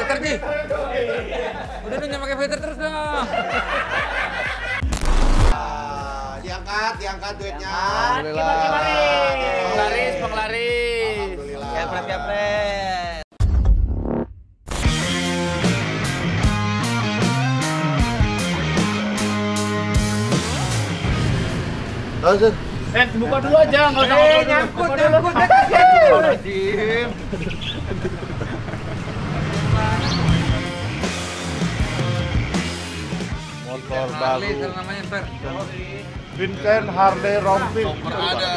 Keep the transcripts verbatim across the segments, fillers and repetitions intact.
filter, Ji. Udah dong, jangan pakai filter terus dong. Diangkat, diangkat duitnya. Alhamdulillah. Penglaris, penglaris. Alhamdulillah. Kepret, kepret. Lanjut. Eh, buka dulu aja, nggak usah Eh, nyangkut, nyangkut. Astagfirullahaladzim. Motor Harley, baru. kalau namanya, Fer. Vincent Harley Rompis. Super ada.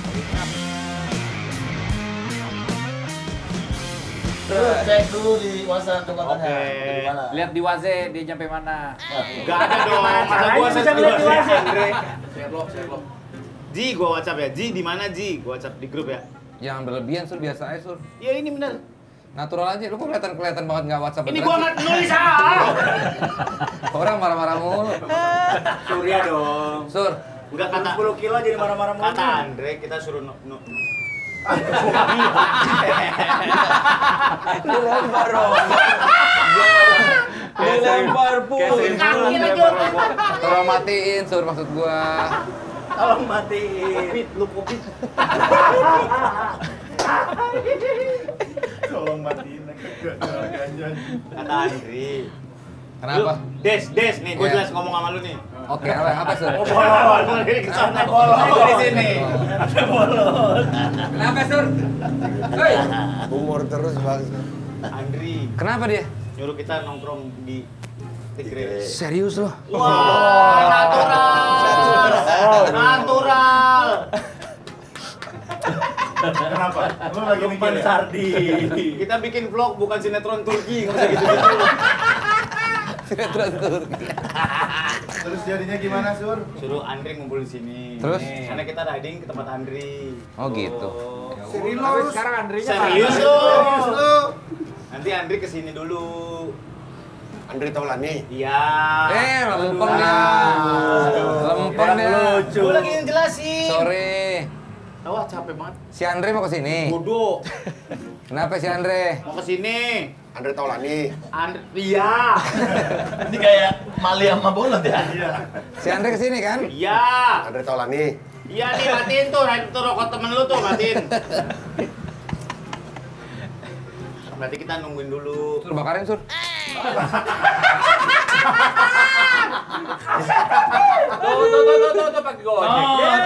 Cek dulu di Wasan kemana? Oke. Lihat di Waze, dia nyampe mana. Gak ada dong. Masa gua bisa ngeliat di WhatsApp? Share lo, share lo. Ji, gua WhatsApp ya. Ji, di mana Ji? Gua WhatsApp di grup ya. Jangan berlebihan, Sur. Biasa aja, Sur. Ya ini bener. Natural aja. Lu kok kelihatan-kelihatan banget nggak WhatsApp. Ini beneran gua sih? nggak nulis ah. Orang marah-marah mulu. Surya dong. Sur, Enggak kata sepuluh kilo jadi marah-marah mulu. kata Andre kita suruh nu, nu. Dilempar dong. Dilempar pun. Kaki lagi. tolong matiin, Sur, maksud gua. Tolong matiin. Kopit, lu kopit. Tolong matiin ganjan. Kata Andre. Kenapa? Lu, Des, Des nih, gua Iya. jelas ngomong sama lu nih. Oke, apa, apa, Sur? Oh, bolot, bolot dari kesana, bolot di sini. Ada bolot. Kenapa, Sur? Hei! Umur terus bang. Andri Kenapa dia? nyuruh kita nongkrong di Tigre. Serius loh? Wah, natural. Natural. Kenapa? Lu lagi Lukman Sardi. Kita bikin vlog bukan sinetron Turki, nggak usah gitu-gitu. Sinetron Turki. Terus jadinya gimana, Sur? Suruh Andri ngumpul di sini. Terus? Karena kita riding ke tempat Andri. Oh, gitu. Serius? Sekarang Andrinya Serius Serius lu? lu? Nanti Andri kesini dulu. Andri Taulani. Iya. Eh, lempeng dia. Lempeng dia. lucu. Gue lagi ngejelasin. Sorry. Wah, capek banget. Si Andre mau kesini. Bodoh. Kenapa si Andre? Mau kesini. Andri Taulani. Andri, iya. Ini kayak Mali sama bolot ya? Si Andre kesini kan? Iya. Andri Taulani. Iya nih, matiin tuh. Itu rokok temen lu tuh, matiin. Berarti kita nungguin dulu. Sur, bakarin, Sur. Tuh, tuh, tuh, tuh, tuh, tuh, pakai gojek.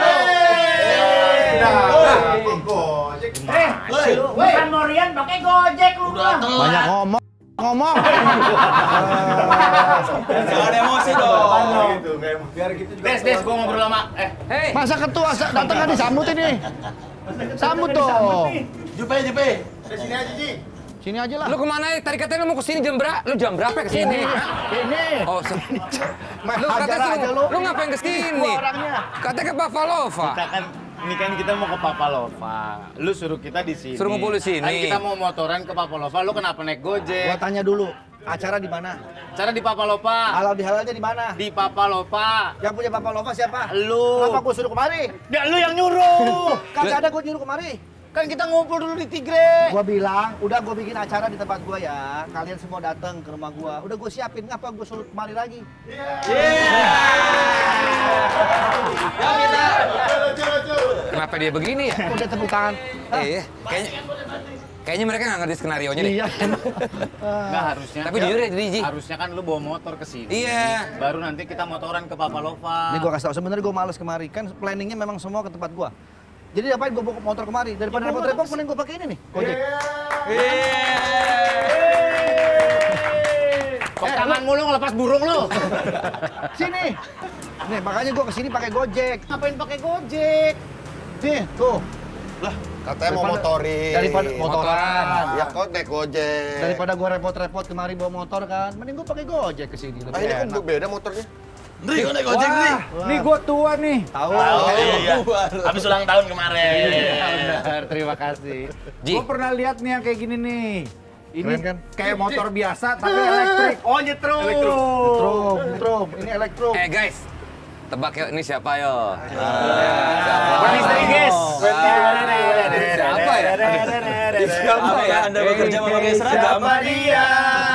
Eh, bukan Morian pakai Gojek lu mah. Banyak ngomong. Ngomong. Jangan emosi dong. Biar gitu juga. Des, Des, gua ngobrol sama eh Hei! Masa ketua datang kan disambut ini? Sambut dong. Jupe, Jupe. Sini aja, Ji. Sini aja lah. Lu kemana? Tadi katanya lu mau kesini jam berapa? Lu jam berapa kesini? Ini. Oh, se- Main lu hajar katanya aja suruh, lu. lu ngapain kesini? Gua orangnya. Katanya ke Papalova. kita kan ini kan kita mau ke Papalova. Lu suruh kita di sini. Suruh ngumpul di sini. Kan kita mau motoran ke Papalova. Lu kenapa naik Gua Gojek? tanya dulu, acara di mana? Cara di Papalova. Halal bihalalnya di mana? Di Papalova. Yang punya Papa Lova siapa? Lu. Kenapa gua suruh kemari? Ya lu yang nyuruh. Kagak ada gua nyuruh kemari. Kan kita ngumpul dulu di Tigre. Gua bilang, udah gua bikin acara di tempat gua ya. Kalian semua datang ke rumah gua. Udah gua siapin, ngapa gua suruh kemari lagi? Kenapa dia begini ya? Udah tepuk tangan. Iya, kayaknya kayaknya mereka nggak ngerti skenario nya deh. Iya. Enggak harusnya. Tapi jujur ya, Ji. Harusnya kan lu bawa motor ke sini. Iya. Baru nanti kita motoran ke Papalova. Ini gua kasih tau, sebenarnya gua males kemari. Kan planningnya memang semua ke tempat gua. Jadi ngapain gua bawa motor kemari? Daripada repot-repot, mending gua pakai ini nih, Gojek. Kok tangan mulu ngelepas burung lu? Sini. Nih, makanya gua kesini pakai Gojek. Ngapain pakai Gojek? Nih, tuh. Katanya mau Daripada- motorin. Daripada motoran. Ya kok naik gojek. Daripada gua repot-repot kemari bawa motor kan, mending gua pakai Gojek ke sini. Ah, ini kan beda motornya. Ndri, kok naik Gojek, Ndri? Nih gua tua nih. Tahu. Iya. Habis ulang tahun kemarin. Benar, terima kasih. Ji, Gue pernah lihat nih yang kayak gini nih. Ini Keren kan? kayak motor biasa tapi elektrik. Oh, nyetrum. Trum, trum. Ini elektro. eh guys, tebak ya ini siapa yo? Bukan istri, guys. Siapa ya? Siapa ya? Anda bekerja memakai seragam? Siapa dia?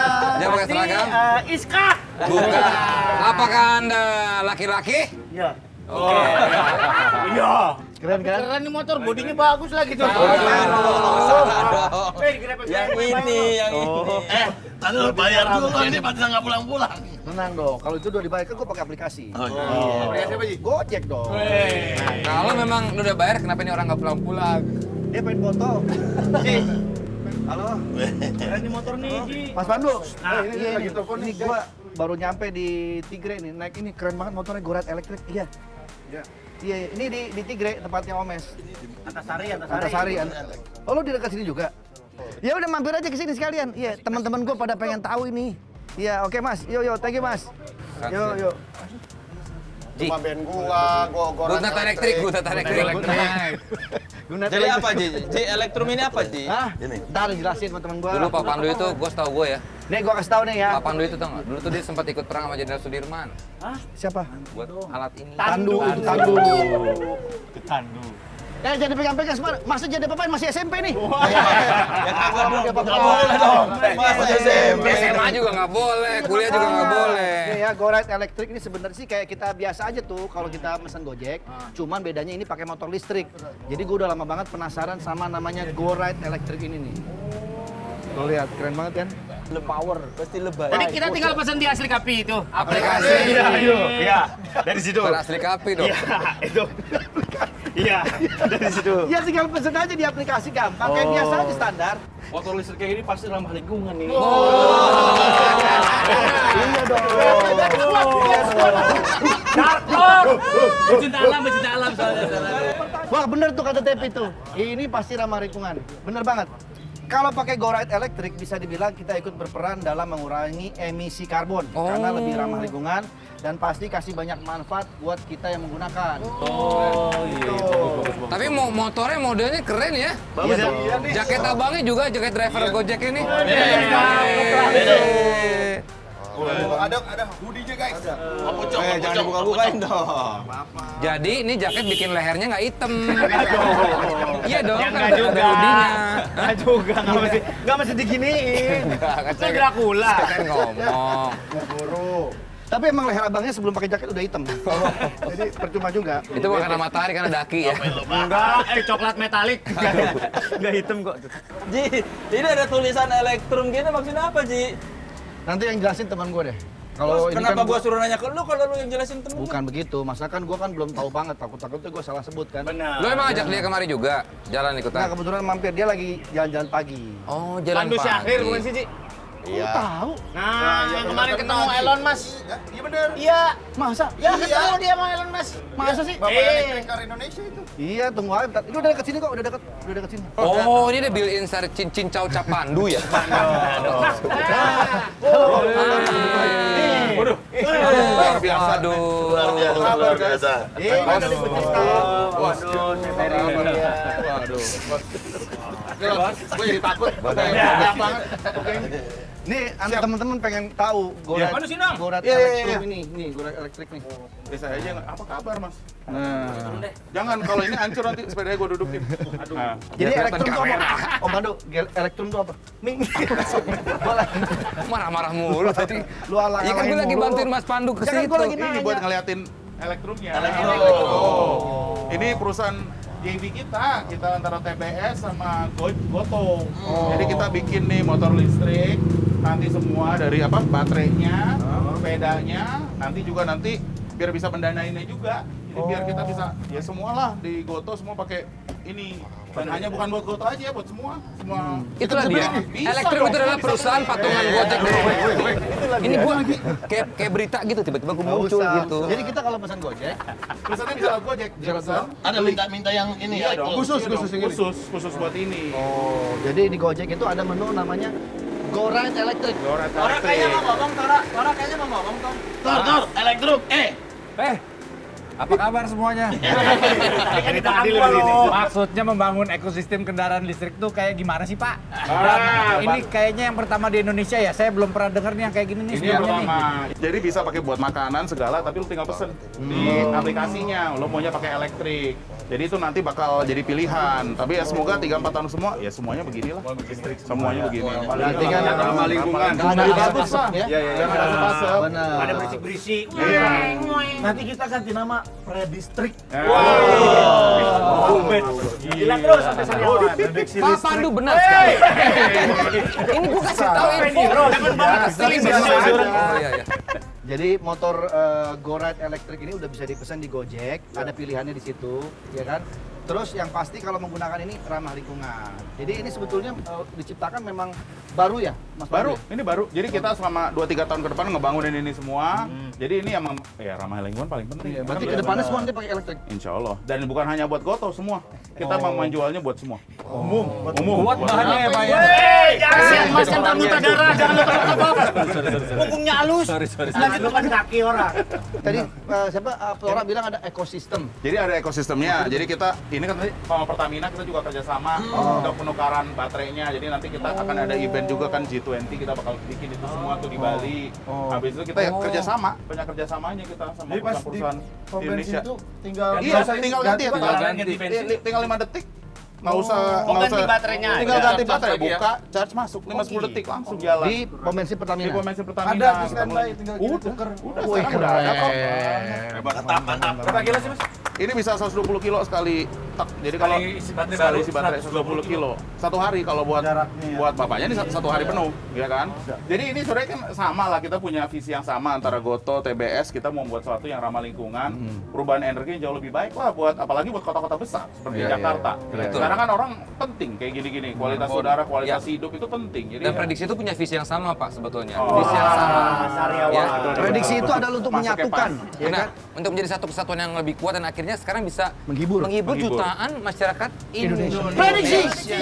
yang pakai seragam? Eh, Iska. Bukan. Apakah Anda laki-laki? Iya. Iya. Keren kan? Keren nih motor, bodinya bagus lagi tuh. Salah Eh, kenapa Yang ini, yang ini. Eh, tadi lu bayar dulu ini pasti nggak pulang-pulang. Tenang dong, kalau itu udah dibayar kan gue pakai aplikasi. Oh iya. Aplikasi apa sih? Gojek dong. Kalau memang lu udah bayar, kenapa ini orang nggak pulang-pulang? Dia pengen foto. Ji. Halo. Keren nih motor nih, Ji. Mas Pandu. Nah, ini, iya, ini, ini gua baru nyampe di Tigre nih. Naik ini keren banget motornya, Go Ride elektrik. Iya. Iya. Iya, ini di di Tigre tempatnya Omes. Antasari, Antasari. An- Oh, lu di dekat sini juga? Ya udah mampir aja ke sini sekalian. Iya, teman-teman gua pada pengen tahu ini. Iya, oke Mas. Yo yo, thank you Mas. Yo yo. Cuma band gua, gua gua Gunat elektrik, gunat elektrik. Gunat Jadi apa, Ji? Ji, elektrum ini apa, Ji? Hah? Ntar jelasin sama temen gua. Dulu Pak Pandu itu, gue setahu gue ya. Nih gua kasih tahu nih ya. Pak Pandu itu tau nggak? Dulu tuh dia sempat ikut perang sama Jenderal Sudirman. Siapa? Buat alat ini. Tandu, itu Tandu. Tandu. Eh, jadi pegang-pegang semua. Maksud jadi apa masih S M P nih? Ya kagak dong. Nggak apa-apa. Nggak boleh dong. Masih S M P. S M A juga nggak boleh, kuliah juga nggak boleh. Ini ya, Go Ride elektrik ini sebenarnya sih kayak kita biasa aja tuh kalau kita mesen Gojek. Cuman bedanya ini pakai motor listrik. Jadi gue udah lama banget penasaran sama namanya Go Ride elektrik ini nih. Tuh lihat, keren banget kan? Le power, pasti lebay. Jadi kita tinggal pesan di asli kapi itu. Aplikasi. Iya, ayo. Iya. Dari situ. Bukan asli kapi dong. Iya, itu. Iya, dari situ. Ya tinggal pesen aja di aplikasi gampang, kayak biasa aja standar. Motor listrik kayak gini pasti ramah lingkungan nih. Iya dong. Darkor. Pecinta alam, pecinta alam soalnya. Wah bener tuh kata Tepi tuh. Ini pasti ramah lingkungan. Bener banget. Kalau pakai Go Ride elektrik bisa dibilang kita ikut berperan dalam mengurangi emisi karbon Oh. karena lebih ramah lingkungan dan pasti kasih banyak manfaat buat kita yang menggunakan. Oh, iya. Tapi mo motornya modelnya keren ya. Bagus ya? Jaket abangnya juga jaket driver Gojek ini. Ada ada hoodie-nya guys. Eh, jangan dibuka-bukain dong. Jadi ini jaket bikin lehernya nggak hitam. Iya dong, Ya, kan nggak ada juga. hoodie-nya. Nggak juga, nggak mesti, nggak mesti diginiin. Enggak, kan Itu saya Dracula. saya kan ngomong. Tapi emang leher abangnya sebelum pakai jaket udah hitam. Jadi percuma juga. Itu bukan karena matahari, karena daki ya. Enggak, eh coklat metalik. Nggak hitam kok. Ji, ini ada tulisan elektrum gini maksudnya apa, Ji? Nanti yang jelasin teman gue deh. Terus Kalau ini kenapa kan gua suruh nanya ke lu kalau lu yang jelasin temen bukan begitu, masalah kan gue kan belum tahu banget, takut-takutnya gue salah sebut kan. Benar. Lo emang ajak dia kemari juga, jalan Nah ikutan. kebetulan mampir dia lagi jalan-jalan pagi. Oh, jalan Pandu Syahrir bukan pagi. sih, Ji? Iya. Tahu? Nah, yang kemarin ketemu Elon Musk. Iya bener. Iya. Masa? Ya, ketemu dia sama Elon Musk. Masa sih? Bapak Eh. elektrik car Indonesia itu. Iya, tunggu aja. bentar. Ini udah dekat sini kok, udah dekat, udah dekat sini. Oh, ini ada built-in sari cincin cau cap Pandu ya? Waduh. Luar biasa. Aduh. Luar biasa, luar biasa. Ini udah dipencet. Waduh, Severi. Waduh. Gue jadi takut. Nih, anda teman-teman pengen tahu Go Ya. Ride, Mana sih, Nang? Go Ride Iya, iya, elektrik iya. ini, nih Go Ride elektrik nih. Biasa aja nggak? Apa kabar mas? Nah, Jangan kalau ini hancur nanti sepedanya gue dudukin. Aduh. jadi kelihatan elektrum itu kamera. apa? Om Pandu, gel- elektrum itu apa? Nih, bola. Marah-marah mulu tadi. Lu alang Iya kan gue lagi bantuin Mas Pandu ke Jangan situ. gua lagi Ini nanya. buat ngeliatin elektrumnya. Elektrum. Oh. Ini perusahaan J V kita, kita antara T B S sama Go- Goto. Jadi kita bikin nih motor listrik, nanti semua dari apa baterainya, sepedanya, nanti juga nanti biar bisa mendanainnya juga. Jadi biar kita bisa ya semualah di Goto semua pakai ini. Dan hanya bukan buat Goto aja, buat semua, semua. Itulah dia. Bisa Elektrum dong. itu adalah perusahaan patungan Gojek. Ini gua kayak kayak berita gitu, tiba-tiba gua Nggak muncul usah. gitu. Jadi kita kalau pesan Gojek, Pesannya bisa lewat Gojek, bisa pesan. Ada minta-minta yang ini Iya ya. dong, itu. khusus, Iya khusus, dong, khusus, khusus buat ini. oh, jadi di Gojek itu ada menu namanya Go Ride elektrik. Goret Tora kayaknya mau ngomong, Tora. Tora kayaknya mau ngomong, Tom. Tor, tor, elektrum. Eh, Eh, Apa kabar semuanya? Cerita adil di sini. Maksudnya membangun ekosistem kendaraan listrik tuh kayak gimana sih, Pak? Ah, Ini kayaknya yang pertama di Indonesia ya. Saya belum pernah dengar nih yang kayak gini nih Ini yang sebelumnya nih. pertama. Jadi bisa pakai buat makanan segala, tapi lu tinggal pesen di aplikasinya. Lo maunya pakai elektrik. Jadi itu nanti bakal jadi pilihan. Tapi ya semoga tiga empat tahun semua, ya semuanya beginilah. Semuanya begini. Berarti kan ramah lingkungan. nggak ada Bagus, Pak. ya? Iya, iya, Yang ada asap. Benar. Ada berisik-berisik. Iya. Nanti kita ganti nama Predistrik. Wow. Gila terus sampai Sariawan. Pak Pandu benar sekali. Ini gua kasih tahu info. Jangan banget. Oh iya iya. Jadi motor uh, GoRide elektrik ini udah bisa dipesan di Gojek, ada pilihannya di situ, ya kan? Terus yang pasti kalau menggunakan ini ramah lingkungan. Jadi ini sebetulnya uh, diciptakan memang baru ya, Mas Baru, Pandu? ini baru. Jadi kita selama dua tiga tahun ke depan ngebangunin ini semua. Jadi ini emang ya ramah lingkungan paling penting. Iya, berarti Kan ke depannya benar. semua nanti pakai elektrik. Insya Allah. Dan bukan hanya buat Goto semua. Kita mau menjualnya buat semua. Umum. Umum. Buat bahannya ya, Pak ya. Hei, jangan mas yang tamu tak darah, jangan lupa punggungnya halus. Lanjut depan kaki orang. Tadi uh, siapa uh, Flora bilang ada ekosistem. Jadi ada ekosistemnya. Jadi kita ini kan tadi sama Pertamina kita juga kerjasama untuk penukaran baterainya. Jadi nanti kita akan ada event juga kan G dua puluh kita bakal bikin itu semua tuh di Bali. Habis itu kita ya kerjasama, banyak kerjasamanya kita sama perusahaan-perusahaan di Indonesia. tinggal Iya, tinggal ganti ya, tinggal Pak. ganti Iya, li- tinggal lima detik. Nggak usah, Oh, nggak ganti usah. baterainya. Tinggal Ada ganti charge baterai, lagi ya? buka, charge masuk lima sepuluh detik langsung jalan. Di pom bensin Di Pertamina. pom bensin Pertamina. Ada di standby, tinggal gitu Udah, tuker. udah. Wih, sekarang udah ada kok. Mantap, mantap. Berapa kilo sih mas? Ini bisa seratus dua puluh kilo sekali tak. Jadi kalau Sekali isi baterai sekali baru, isi baterai seratus dua puluh kilo. Satu hari kalau buat Jaraknya ya. buat bapaknya ini satu, satu hari penuh, ya kan? Jadi ini sebenarnya kan sama lah, kita punya visi yang sama antara Goto, T B S, kita mau membuat sesuatu yang ramah lingkungan, perubahan energi yang jauh lebih baik lah buat apalagi buat kota-kota besar seperti Iya, Jakarta. iya, iya. Sekarang kan orang penting kayak gini-gini, kualitas udara, kualitas Iya. hidup itu penting. Jadi Dan ya- prediksi itu punya visi yang sama Pak sebetulnya. Oh. Visi yang sama. Sariawan. Ya. Prediksi itu adalah untuk Masuknya menyatukan, pas. ya Benar, kan? untuk menjadi satu kesatuan yang lebih kuat dan akhirnya sekarang bisa Menghibur. menghibur Menghibur. jutaan masyarakat Indonesia. Prediksi.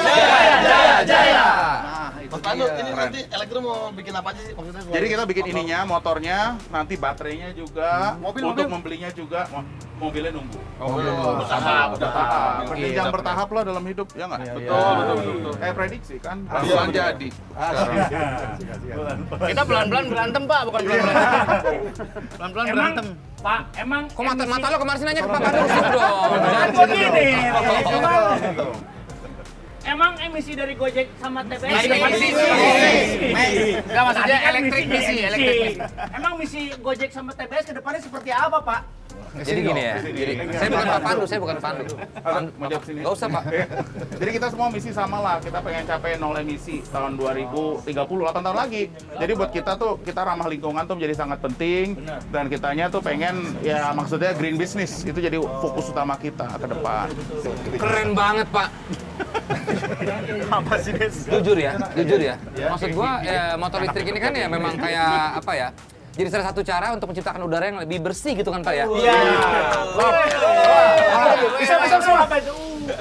Nah, itu Mas Pandu, ini nanti elektro mau bikin apa aja sih? Maksudnya Jadi kita bikin ininya, motornya, nanti baterainya juga, Mobil, untuk mobil. membelinya juga, mo- mobilnya nunggu. Oh, Bertahap, bertahap. Oke, Berjenjang udah bertahap lah dalam hidup, ya nggak? Betul, iya. betul, betul, betul. Kayak prediksi kan, barusan jadi. kita pelan-pelan berantem pak, bukan pelan-pelan. Pelan-pelan Emang, berantem. Pak, emang Kok mata, mata lo kemarin sih nanya ke Pak Pandu sih dong. Kan gua gini, emang, emang emisi dari Gojek sama T B S? Misi, misi, misi. Enggak maksudnya Tadi kan elektrik misi, misinya elektrik. Emang misi Gojek sama T B S ke depannya seperti apa, Pak? Jadi gini ya. Jadi, saya bukan Pak Pandu, saya bukan Pandu. Pandu, Mau jawab sini? Nggak usah Pak. Jadi kita semua misi sama lah, kita pengen capai nol emisi tahun dua ribu tiga puluh, delapan tahun lagi. Jadi buat kita tuh, kita ramah lingkungan tuh menjadi sangat penting. Dan kitanya tuh pengen, ya maksudnya green business, itu jadi fokus utama kita ke depan. Keren banget Pak. Apa sih, Des? Jujur ya, jujur ya. Maksud gua ya, motor listrik ini kan ya memang kayak apa ya? Jadi salah satu cara untuk menciptakan udara yang lebih bersih gitu kan Pak ya? Iya. Bisa bisa semua apa itu?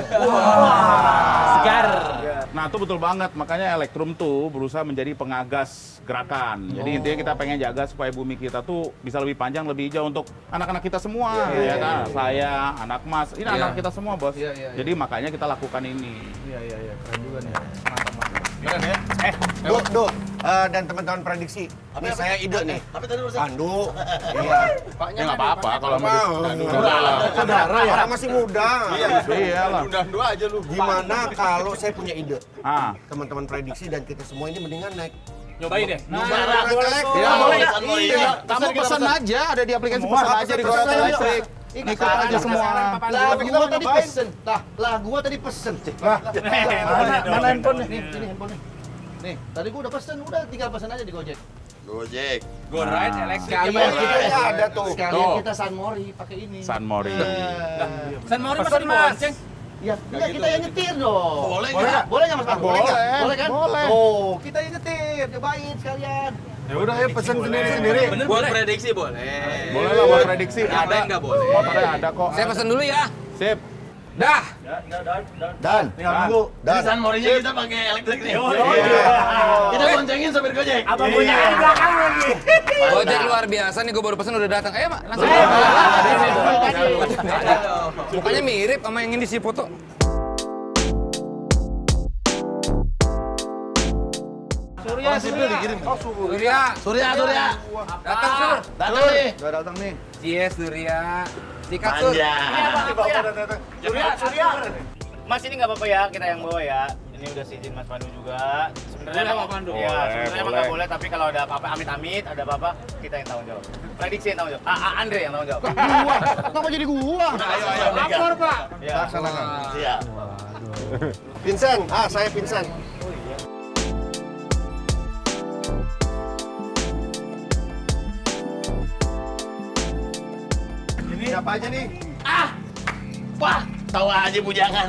Segar. Nah itu betul banget, makanya Elektrum tuh berusaha menjadi pengagas gerakan. Jadi intinya kita pengen jaga supaya bumi kita tuh bisa lebih panjang, lebih hijau untuk anak-anak kita semua, ya kan? Saya, anak Mas, ini Iya. anak kita semua bos. Iya, iya, iya. Jadi makanya kita lakukan ini. Iya, iya, iya. Keren juga nih. Eh, Duh, duh, eh, dan teman-teman prediksi. Ini saya ide nih. tapi tadi urusan Pandu. Iya. Ya nggak apa-apa kalau mau Mau. di- Saudara ya. Orang masih muda. Iya lah. udah dua aja lu. Gimana kalau saya punya ide? Ah, Teman-teman prediksi dan kita semua ini mendingan naik. Nyobain deh. Nah, Barang elektrik. iya, boleh. iya. Kamu pesan aja, ada di aplikasi pesan aja di Gorilla Elektrik. Ikut aja semua. Lah, gua tadi pesen. Lah, lah gua tadi pesen. Lah, mana, mana handphone nih? Nih, ini handphone nih. Nih, tadi gua udah pesen, udah tinggal pesen aja di Gojek. Gojek. GoRide elektrik. Sekalian kita Ya, ada tuh. Sekalian Tuh. kita San Mori pakai ini. San Mori. San Mori masih dibonceng. Ya, enggak kita yang nyetir dong. Boleh Boleh nggak? Boleh nggak Mas Pak? Boleh nggak? Boleh. Boleh kan? Boleh. Oh, kita yang nyetir. Cobain sekalian. Ya udah ya pesen sendiri-sendiri. Buat prediksi boleh. Boleh lah buat prediksi. Yang Ada lain nggak boleh. motornya ada kok. Saya pesan dulu ya. Sip. Dah. Dan. Tinggal nunggu. Dan. Tulisan morinya kita pakai elektrik nih. Kita boncengin sopir Gojek. Abang punya di belakang lagi. Gojek luar biasa nih, gue baru pesen udah datang. Ayo, Mak, langsung. Mukanya mirip sama yang ini si foto. Surya, Surya. Dikirim. Oh, Surya. Surya, Surya. Datang, Sur. Datang nih. Udah datang nih. Yes, Surya. Sikat, Sur. Manja. Surya, Surya. Mas ini nggak apa-apa ya, kita yang bawa ya. Ini udah izin Mas Pandu juga. Sebenarnya emang Pandu. Iya, sebenarnya emang nggak boleh, tapi kalau ada apa-apa amit-amit, ada apa-apa, kita yang tanggung jawab. Prediksi yang tanggung jawab. Ah, ah, Andre yang tanggung jawab. Gua, kenapa jadi gua? Ayo, ayo, Lapor, Pak. Ya. Laksanakan. Siap. Vincent, ah saya Vincent. Ini siapa aja nih? Ah! Wah, tahu aja bujangan.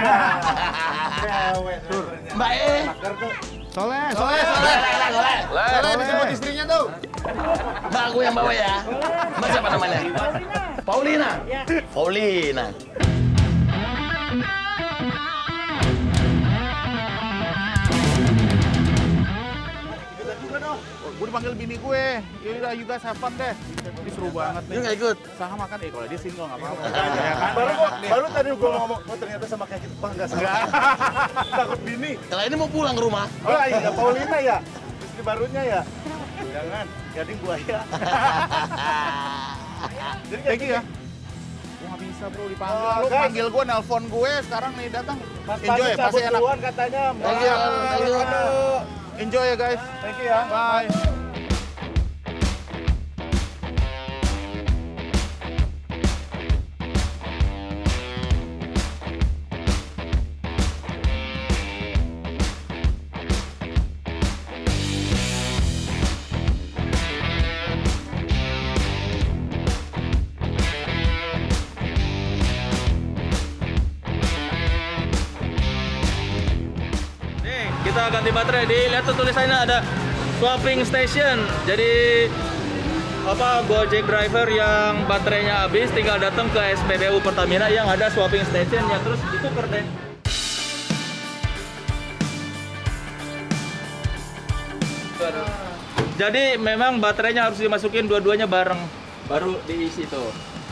Mbak E. Soleh, Soleh, soleh. soleh, soleh. Soleh disebut istrinya tuh. Mbak aku yang bawa ya. Mbak siapa namanya? Paulina. Paulina. Gue dipanggil bini gue. Ya udah, you guys have fun deh. Ini seru banget nih. Lu nggak ikut? Sama kan, eh kalau dia single nggak apa-apa. Baru baru tadi gua ngomong, oh ternyata sama kayak gitu. Enggak sama. Takut bini. Kalau ini mau pulang ke rumah. Oh iya, Paulina ya. Istri barunya ya. Jangan, gading buaya. Jadi Thank you ya. Gue nggak bisa bro dipanggil. Oh, Lu guys. panggil gue, nelpon gue, sekarang nih datang. Mas Enjoy ya, Pandu pasti cabut enak. duluan katanya. Thank you, thank you. Enjoy ya guys. Thank you ya. Bye. Nih, kita ganti baterai. Di lihat tuh tulisannya ada swapping station. Jadi apa Gojek driver yang baterainya habis tinggal datang ke S P B U Pertamina yang ada swapping station ya, terus ditukar deh. Jadi memang baterainya harus dimasukin dua-duanya bareng baru diisi tuh.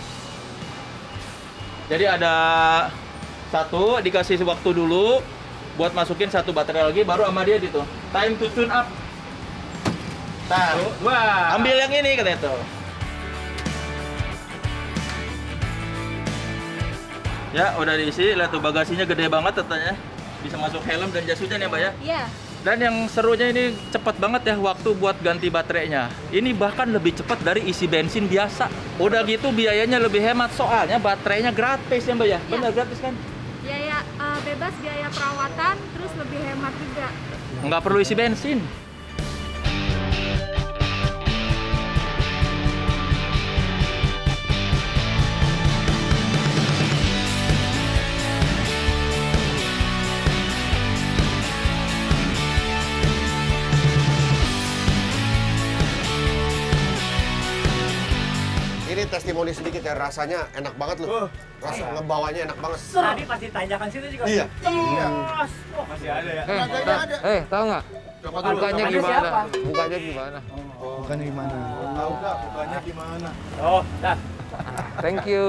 Jadi ada satu dikasih waktu dulu buat masukin satu baterai lagi baru sama dia gitu. Time to tune up. Nah, wah. Ambil yang ini katanya tuh. Ya, udah diisi. Lihat tuh bagasinya gede banget katanya. Bisa masuk helm dan jas hujan ya, Mbak ya? Iya. Dan yang serunya ini cepat banget ya waktu buat ganti baterainya. Ini bahkan lebih cepat dari isi bensin biasa. Udah gitu biayanya lebih hemat soalnya baterainya gratis ya, Mbak ya? Benar gratis kan? Biaya eh, bebas biaya perawatan, terus lebih hemat juga. Nggak perlu isi bensin. Ini testimoni sedikit ya, rasanya enak banget loh. Rasa ngebawanya enak banget. Tadi pasti tanjakan situ juga. Iya. Terus. Oh, masih ada ya. Eh, ta- eh, tahu nggak? Bukanya Ada gimana? siapa? Bukanya gimana? Bukannya gimana? Tahu nggak bukanya gimana? Oh, dah. Thank you.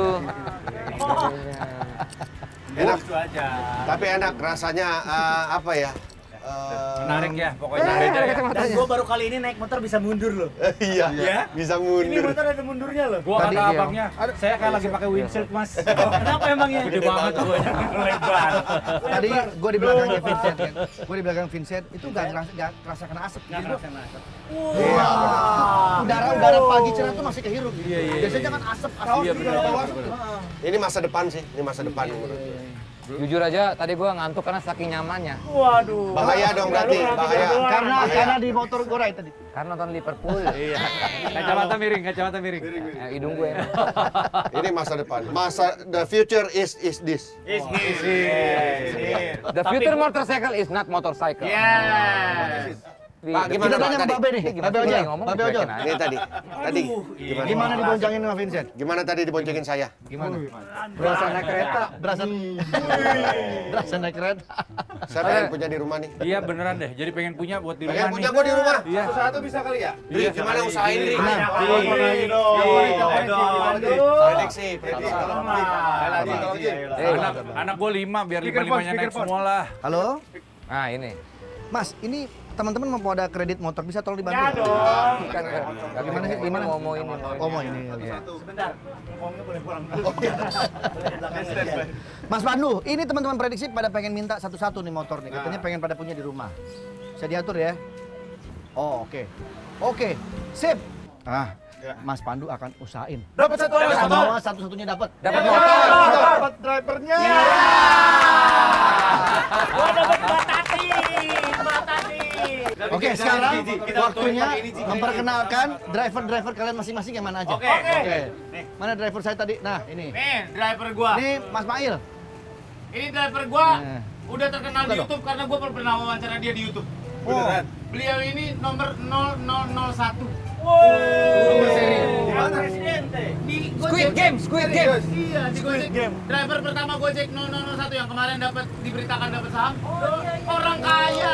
Enak. Itu aja. Tapi enak rasanya, eh, apa ya? Eh, Menarik ya, pokoknya Eh, beda ada ya. kacamatanya. Dan gua baru kali ini naik motor bisa mundur loh. Iya, Ya? bisa Ini mundur. motor ada mundurnya loh. Gua Tadi kata iya. abangnya, saya kayak lagi pakai windshield mas. Oh, kenapa emangnya? Gede banget tuh. Lebar. Tadi gue di belakangnya Vincent kan. Gue di belakang Vincent itu gak ngerasa, gak kerasa kena asap. Nggak Jadi gua- ngerasain asap. Udara-udara pagi cerah tuh masih kehirup. Biasanya kan asap, asap Iya, juga bener, bawah. Ini masa depan sih, ini masa depan Iya, menurut gue. Jujur aja, tadi gua ngantuk karena saking nyamannya. Waduh. Bahaya dong berarti, bahaya. Karena Bahaya. karena di motor gue ride tadi. Karena nonton Liverpool. Iya. Kacamata miring, kacamata miring. Eh, hidung gue enak. Ini masa depan. Masa the future is is this. Is here. The future motorcycle is not motorcycle. Yes. Pak, gimana Kita tanya sama tadi? Babe nih. Babe Ojo. Babe Ojo. Ini tadi. Tadi. Gimana? Gimana diboncengin sama Vincent? Gimana tadi diboncengin saya? Gimana? Berasa naik kereta. Berasa Berasa naik kereta. Saya pengen punya di rumah nih. Iya beneran deh, jadi pengen punya buat di rumah Pengen nih. punya gua di rumah. Iya. Satu bisa kali ya? Dri, gimana usahain Dri? Prediksi, prediksi. Eh, anak, anak gue lima, biar lima-limanya naik semua lah. Halo? Nah, ini. Mas, ini teman-teman mau ada kredit motor bisa tolong dibantu? Ya dong. Kan, Gimana sih? Gimana? Mau mau ini. Oh, mau ini. Iya. Sebentar. Ngomongnya boleh pulang dulu. Mas Pandu, ini teman-teman prediksi pada pengen minta satu-satu nih motor nih. Katanya pengen pada punya di rumah. Bisa diatur ya? Oh, oke. Oke, sip. Ah, Mas Pandu akan usahain. Dapat satu lagi. Semua satu-satunya dapat. Dapat motor. Dapat drivernya. Gua dapat Mbak Tati. Mbak Tati. Oke, sekarang waktunya memperkenalkan driver-driver kalian masing-masing yang mana aja. Oke. Oke. Mana driver saya tadi? Nah, ini. Nih, driver gua. Ini Mas Mail. Ini driver gua Nah. udah terkenal di Buka dong. YouTube karena gua pernah wawancara dia di YouTube. Beneran? Beliau ini nomor nol nol nol satu. Nomor seri. Di mana? Di Squid Game, Squid Game. Iya, di Gojek. Driver pertama Gojek nol nol nol satu yang kemarin dapat diberitakan dapat saham. Orang kaya.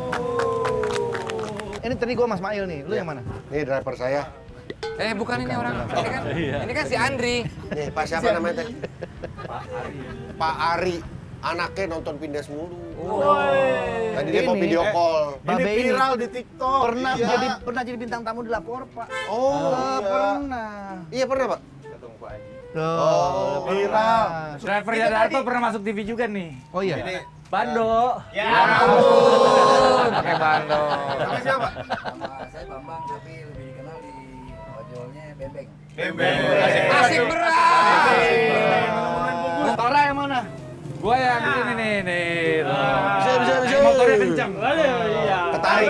Ini tadi gua Mas Mail nih. Lu yang mana? Nih driver saya. Eh, bukan ini orang. Ini kan, ini kan si Andri. Nih, Pak siapa namanya tadi? Pak Ari. Anaknya nonton Pindas mulu. Tadi dia mau Ini, video eh, call. Babe Ini ini viral di TikTok. pernah Iya. jadi pernah jadi bintang tamu di Lapor, Pak. Oh, Ah, pernah. iya pernah Pak. Oh, viral. Drivernya Darto pernah masuk T V juga nih. Oh iya. Bando. Ya. Oh, pakai bando. Sama siapa? Sama saya Bambang, tapi lebih dikenal di ojolnya Bembeng. Asik berat. Tora yang mana? Gua yang ini nih, nih. Bisa, bisa, bisa. Motornya kencang. Aduh, iya. Ketarik.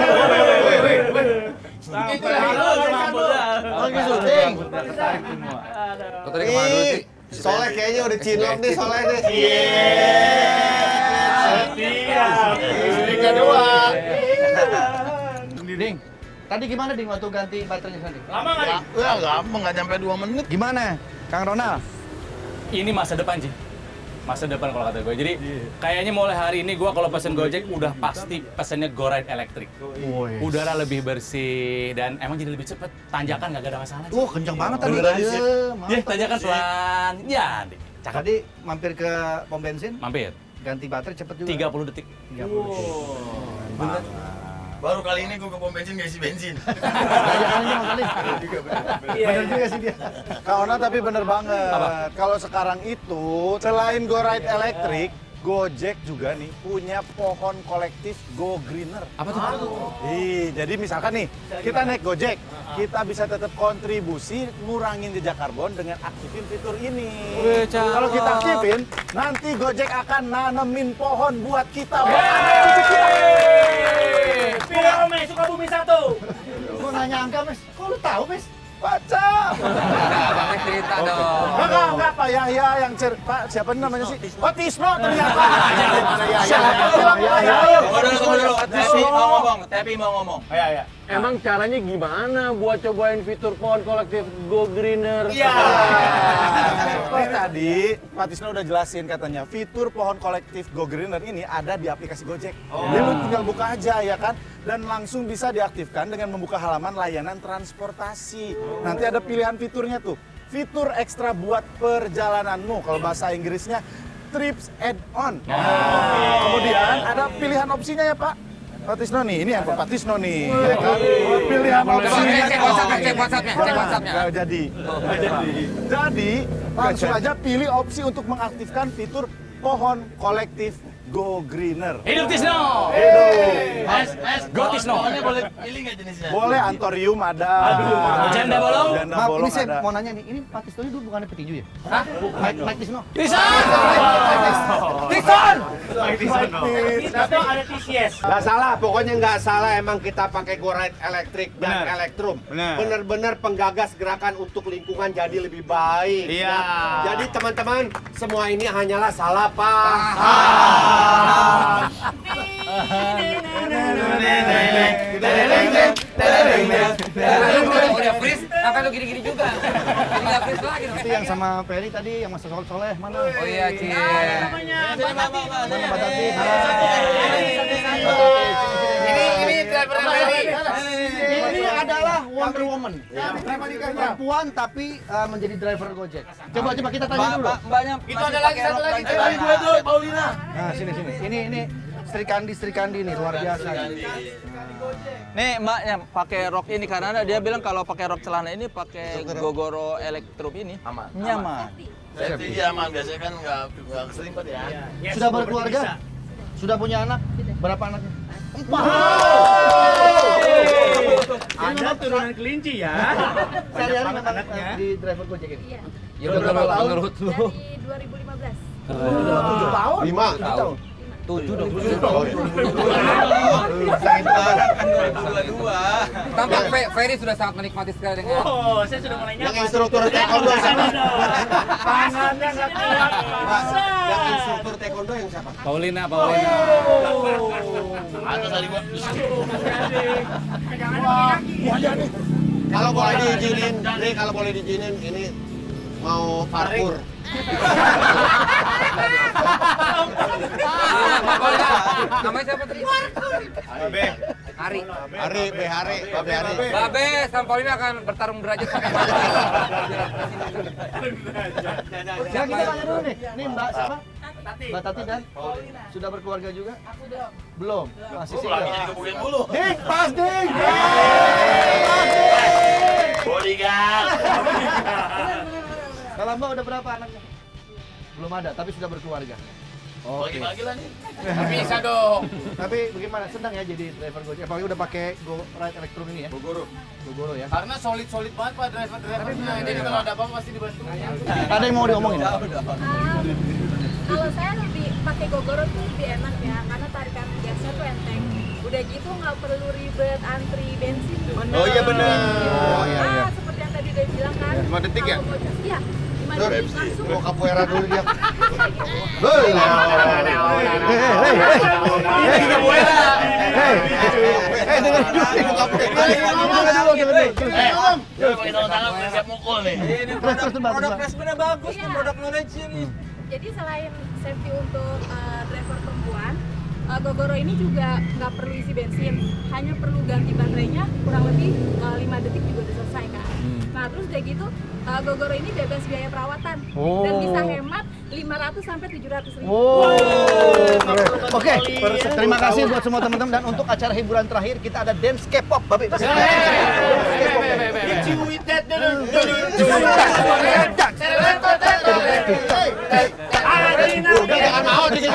Lagi syuting. Udah ketarik semua. Lo tadi kemana dulu sih? Soleh kayaknya udah cinlok nih Soleh nih. Siap. Istri kedua. Ding. Tadi gimana Ding waktu ganti baterainya tadi? Lama nggak nih? Ya gampang, nggak nyampe dua menit. Gimana? Kang Ronald? Ini masa depan sih. Masa depan kalau kata gue. Jadi kayaknya mulai hari ini gue kalau pesen Gojek udah pasti pesennya Go Ride elektrik. Udara lebih bersih dan emang jadi lebih cepet. Tanjakan nggak ada masalah. Wah, kencang banget tadi. Beneran sih. Iya, Ya, mantap. tanjakan pelan. Ya, deh. Cakep. Tadi mampir ke pom bensin, Mampir. ganti baterai cepet juga. tiga puluh detik. tiga puluh detik. Bener. Baru kali ini gue ke pom bensin nggak isi bensin. Jajakannya Mas Ali. Bener juga sih dia. Kak Ona tapi bener banget. Kalau sekarang itu selain Go Ride elektrik, Gojek juga nih punya pohon kolektif Go Greener. Apa tuh? Ih, jadi misalkan nih, kita naik Gojek, kita bisa tetap kontribusi ngurangin jejak karbon dengan aktifin fitur ini. Wih, cakep. Kalau kita aktifin, nanti Gojek akan nanemin pohon buat kita, buat anak cucu kita. Pilih Ome, Sukabumi satu. Gua nggak nyangka, Mas. Kok lu tahu, Mas? Baca. Abangnya cerita dong. Enggak, enggak, Pak Yahya yang cer... Pak, siapa namanya sih? Oh, Tisno ternyata. Siapa bilang Pak Yahya? Tunggu dulu, tunggu dulu. Tepi mau ngomong, Tepi mau ngomong. Ya, ya. Emang caranya gimana buat cobain fitur pohon kolektif Go Greener? Iya. Ini tadi Pak Tisno udah jelasin katanya fitur pohon kolektif Go Greener ini ada di aplikasi Gojek. Jadi lu tinggal buka aja ya kan dan langsung bisa diaktifkan dengan membuka halaman layanan transportasi. Nanti ada pilihan fiturnya tuh. Fitur ekstra buat perjalananmu kalau bahasa Inggrisnya trips add-on. Kemudian ada pilihan opsinya ya Pak. Pak Tisno nih, ini handphone Pak Tisno nih. Ya kan? Pilihan opsinya. Cek WhatsApp-nya, cek WhatsApp-nya, cek WhatsApp-nya. Nggak jadi. Jadi, langsung aja pilih opsi untuk mengaktifkan fitur pohon kolektif Go Greener. Hidup Tisno. Hidup. Es, es, Go Tisno. Pohonnya boleh pilih nggak jenisnya? Boleh antorium ada. Janda bolong? Janda Maaf, bolong ini saya ada. mau nanya nih, ini Pak Tisno ini dulu bukannya petinju ya? Hah? Mike, Mike Tisno? Tisno. Tison! Itu ada T C S. Nggak salah, pokoknya nggak salah emang kita pakai Go Ride elektrik dan elektrum. Bener-bener penggagas gerakan untuk lingkungan jadi lebih baik. Iya. Ya. Jadi teman-teman, semua ini hanyalah salah paham. Udah freeze, apa lu gini-gini juga? Jadi nggak freeze lagi. Itu yang sama Ferry tadi, yang Mas Soleh Soleh mana? Oh iya, Cie. Namanya Mbak Tati. Mana Mbak Tati? Ini ini driver Ferry. Ini adalah Wonder Woman. Perempuan tapi uh, menjadi driver Gojek. Coba coba kita tanya dulu. Mbaknya Itu ada lagi satu lagi. Lagi gue dulu, Paulina. Nah, sini sini. Ini ini Sri Kandi Sri Kandi nih luar biasa. Nih mbaknya pakai rok ini karena dia bilang kalau pakai rok celana ini pakai Gogoro Electrum ini Aman. nyaman. Safety aman, biasanya kan nggak nggak keselimpet ya. Sudah berkeluarga? Sudah punya anak? Berapa anaknya? Empat. Anda turunan kelinci ya. Sehari-hari memang uh, di driver Gojek ini. Iya. Ya udah menurut menurut lu. Dari dua ribu lima belas. tujuh tahun? Lima tahun. Tujuh dong. Oh, Tampak Fe- Ferry sudah sangat menikmati sekali dengan. Oh, saya sudah mulai yang nyaman. instruktur taekwondo siapa? Tangannya nggak kuat. Yang instruktur taekwondo yang siapa? Paulina, Paulina. Ada tadi gua. Pegangannya begini. Kalau boleh diizinin, nih kalau boleh diizinin ini mau parkur. Namanya siapa tadi? Babe. Ari. Hari, be hari, babe hari. Babe, sama Paulina akan bertarung derajat sampai mati. Ya kita tanya dulu nih. Nih Mbak siapa? Mbak Tati dan sudah berkeluarga juga? Belum. Masih single. Kemudian dulu. Dik, pas Dik. Bodyguard. Kalau Mbak udah berapa anaknya? Belum ada, tapi sudah berkeluarga. Oke. Bagi-bagi lah nih. Bisa dong. Tapi bagaimana? Senang ya jadi driver Gojek? Apalagi udah pakai Go Ride Electrum ini ya? Gogoro. Gogoro ya. Karena solid-solid banget Pak driver-drivernya. Jadi kalau ada apa-apa pasti dibantu. Ada yang mau diomongin? Um, kalau saya lebih pakai Gogoro tuh lebih enak ya, karena tarikan gasnya tuh enteng. Udah gitu nggak perlu ribet antri bensin. Oh iya benar. Oh iya iya. Ah, seperti yang tadi udah bilang kan. lima detik ya? Kalau mau cas- Iya. lima Sur, detik langsung. mau capoeira dulu dia. Hei, hei, hei, hei, capoeira. Hei, hei, dengar dulu. Dengar dulu, dengar dulu. Pakai tangan siap mukul nih. Terus, terus, Mbak, Produk Mbak. placement-nya bagus nih, Iya. produk knowledge ini. Jadi selain safety untuk uh, driver perempuan, uh, Gogoro ini juga nggak perlu isi bensin, hanya perlu ganti baterainya kurang lebih uh, lima detik juga udah selesai kan. Nah terus udah gitu uh, Gogoro ini bebas biaya perawatan dan bisa hemat lima ratus sampai tujuh ratus ribu. Oh, keren. Oke, terima kasih buat semua teman-teman dan untuk acara hiburan terakhir kita ada dance K-pop, Babe. Udah jangan mau dikit.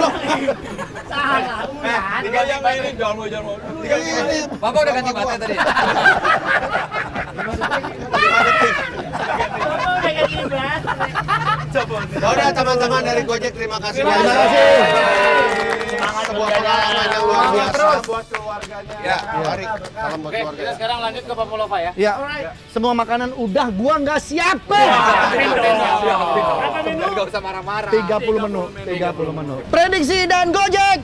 Tiga yang mainin, jangan mau, jangan mau. Bapak udah ganti baterai tadi ya? Ya udah teman-teman dari Gojek terima kasih. Terima kasih. Sebuah pengalaman yang luar biasa. Terus. Buat keluarganya. Ya. Mari, salam buat Oke, keluarga. kita sekarang lanjut ke Papolova ya. Ya, semua makanan udah, gua nggak siapin. Berapa menu? Gak usah marah-marah. tiga puluh menu, tiga puluh menu. Prediksi dan Gojek.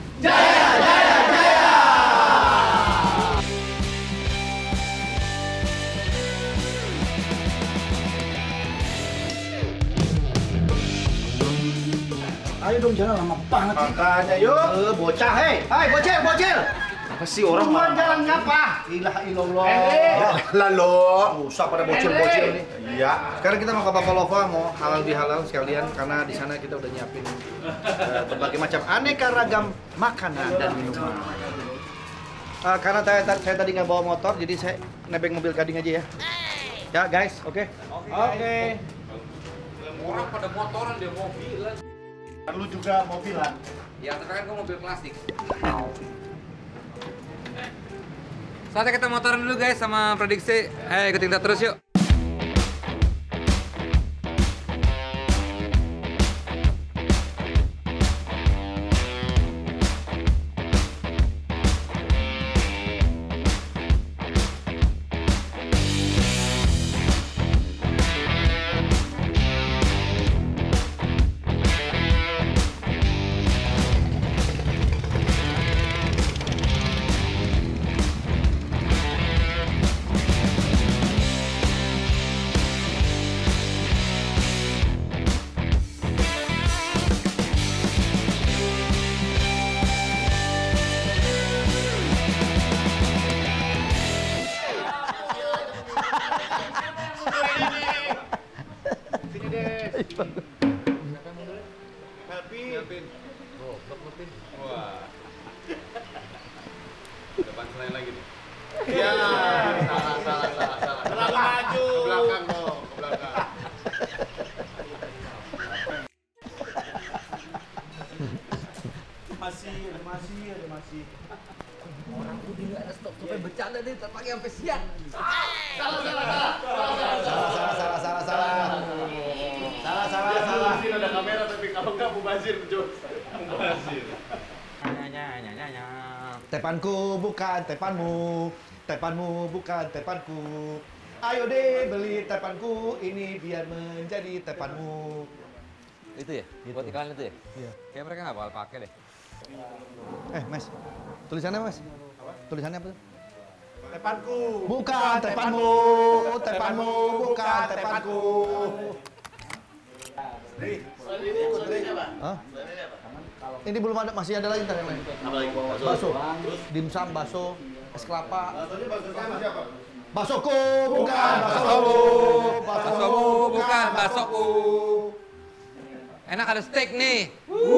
Ayo dong, jangan lama banget sih. Makanya yuk. Eh, bocah, hei. Hai, bocil, bocil. Apa sih orang Tujuan jalan ngapa? Ilaha illallah. Lalu. Usah pada bocil-bocil nih. Iya. Sekarang kita mau ke Papolova, mau halal bihalal sekalian karena di sana kita udah nyiapin eh, berbagai macam aneka ragam makanan dan minuman. Eh, karena saya, saya tadi nggak bawa motor, jadi saya nebeng mobil gading aja ya. Ya guys, oke. Oke. Orang pada motoran dia mobilan. Lu juga mobilan. Ya, tapi kan gua mobil klasik. Saatnya kita motoran dulu guys sama prediksi. Eh, ikutin kita terus yuk. Sampai bercanda nih, terpake sampai siang. Salah, salah, salah. Salah, salah, salah, salah, salah. Salah, salah, salah. Di sini ada kamera tapi kalau nggak mubazir, Jo. Mubazir. Tepanku bukan tepanmu, tepanmu bukan tepanku. Ayo deh beli tepanku ini biar menjadi tepanmu. Itu ya? Buat iklan itu ya? Iya. Kayak mereka nggak bakal pakai deh. Eh, Mas. Tulisannya, Mas? Tulisannya apa? Tepanku. Bukan tepanmu, tepanmu bukan tepanku. Hah? Ini belum ada, masih ada lagi ntar yang lain. Apa lagi? Bakso, dimsum, bakso, es kelapa. Baksoku bukan baksomu, Baksomu bukan baksoku. Enak ada steak nih.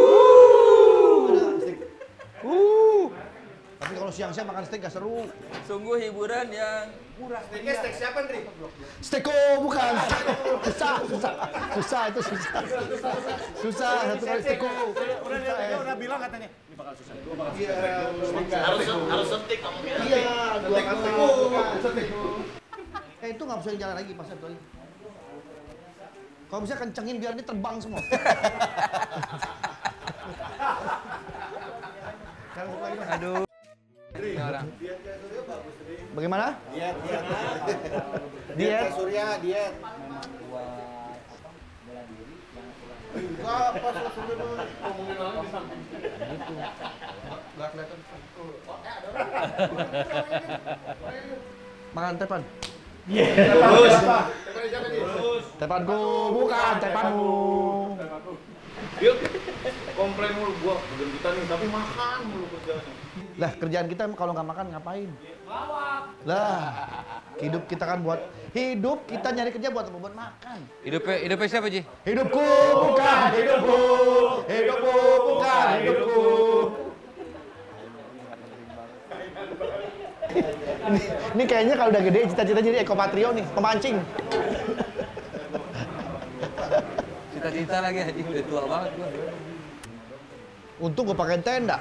Uh. Tapi kalau siang-siang makan steak gak seru. Sungguh hiburan yang Murah. Steaknya steak siapa, Ndri? Steko bukan. Susah, susah. Susah itu susah. Susah satu kali steko. Udah dia udah bilang katanya ini bakal susah. Gua bakal Iya. Harus harus setik kamu bilang. Iya, dua kali steko. Eh itu nggak bisa jalan lagi pas itu lagi. Kalau bisa kencengin biar ini terbang semua. Aduh. Orang. Bagaimana? Diet, diet. Diet. Surya, diet. Enggak, pas Surya ngomongin orang di samping. Gitu. Enggak kelihatan. Makan tepan. Terus. Tepanku bukan tepanmu. Dia komplain mulu, gua gendutan nih, tapi makan mulu kerjaannya. Lah kerjaan kita kalau nggak makan ngapain? Lah hidup kita kan buat hidup kita nyari kerja buat apa? Buat makan. Hidupnya, hidupnya siapa, Ji? Hidupku bukan hidupku, hidupku bukan hidupku. Ini, ini kayaknya kalau udah gede cita-cita jadi ekopatrio nih, pemancing. Cita-cita lagi, Haji. Udah tua banget gua. Untung gue pakai tenda.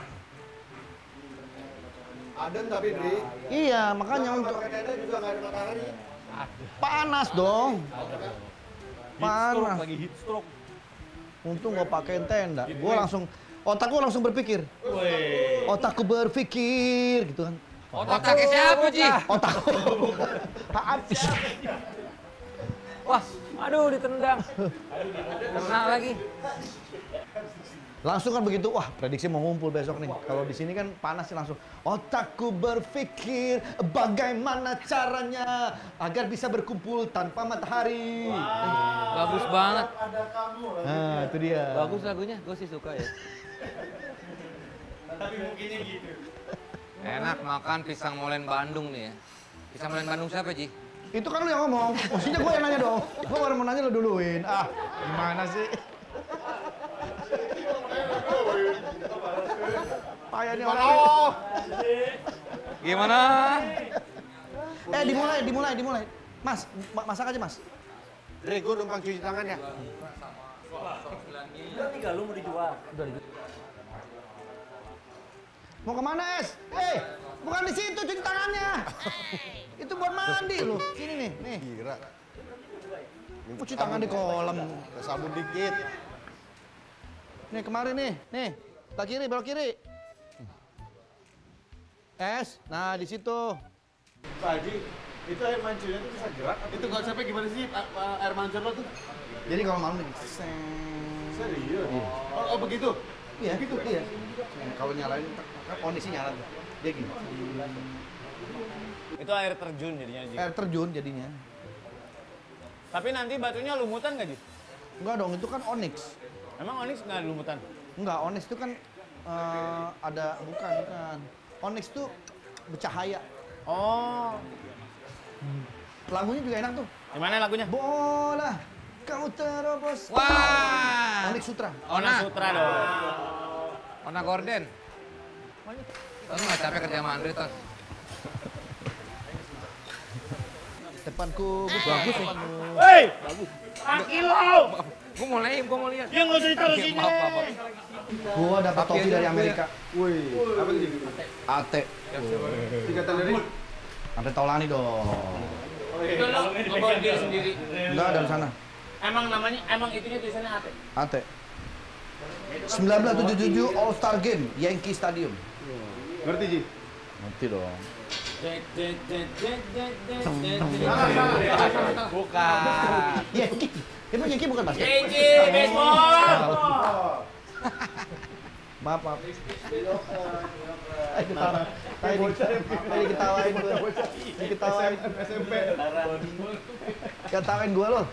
Adem tapi, Ndri. Iya, makanya Kalau untuk pakai tenda juga nggak ada matahari. panas dong. Panas. Lagi heat stroke. Untung gue pakai tenda. Gue langsung otakku langsung berpikir. Otakku berpikir gitu kan. Otaknya siapa, Ji? Otakku. Maaf. Wah, aduh ditendang. Kena lagi. Langsung kan begitu, wah prediksi mau ngumpul besok nih. Kalau di sini kan panas sih langsung. Otakku berpikir bagaimana caranya agar bisa berkumpul tanpa matahari. Bagus banget. Nah, itu dia. Bagus lagunya, gue sih suka ya. tapi mungkinnya gitu. Enak makan pisang molen Bandung nih ya. Pisang molen Bandung siapa, Ji? Itu kan lu yang ngomong. Maksudnya gue yang nanya dong. Gue baru mau nanya lu duluin. Ah, gimana sih? Payah nih orang. Oh. Gimana? Eh, dimulai, dimulai, dimulai. Mas, ma- masak aja, Mas. Ndri, gue numpang cuci tangan ya. Udah tiga lu mau dijual. Mau kemana, Es? Eh, bukan di situ cuci tangannya. Itu buat mandi lu. Sini nih, nih. Kira. Cuci tangan di kolam. Sabun dikit. Nih kemarin nih, nih. Belok kiri, belok kiri. Es, nah di situ. Pak Haji, itu air mancurnya tuh bisa gerak? Itu nggak sampai gimana sih air mancur lo tuh? Jadi kalau malam nih, Serius? Oh, oh begitu? iya, gitu, iya. Kalau nyalain, kan kondisi nyala tuh. Dia gini. Itu air terjun jadinya, Ji. Air terjun jadinya. Tapi nanti batunya lumutan nggak, Ji? Enggak dong, itu kan onyx. Emang onyx nggak ada lumutan? Enggak, onyx itu kan eh, ada, bukan, bukan. Onyx itu bercahaya. Oh. Lagunya juga enak tuh. Gimana lagunya? Bola, kamu terobos. Wah. Onyx Sutra. Ona Sutra dong. Ona Gorden. Lu nggak capek kerja sama Andre, Tos? Depanku, bagus ya. Hei! Kaki lo! Gue mau lihat, gue mau lihat. Dia nggak usah ditaruh sini. Maaf, maaf, maaf. Gua dapat Tapi topi aja dari gue- Amerika. Wih, apa itu? A T. Singkatan dari Andre Taulani dong. Itu lo ngebawa diri sendiri. Enggak, dari sana. Emang namanya, emang itunya tulisannya A T? A T. seribu sembilan ratus tujuh puluh tujuh All Star Game, Yankee Stadium. Ngerti, Ji? Ngerti dong. Bukan. Yankee. Emang Yankee bukan basket? Yankee, baseball. Maaf, maaf. Ayo ketawa. Ayo diketawain gue. Diketawain S M P. Ketawain gue lo.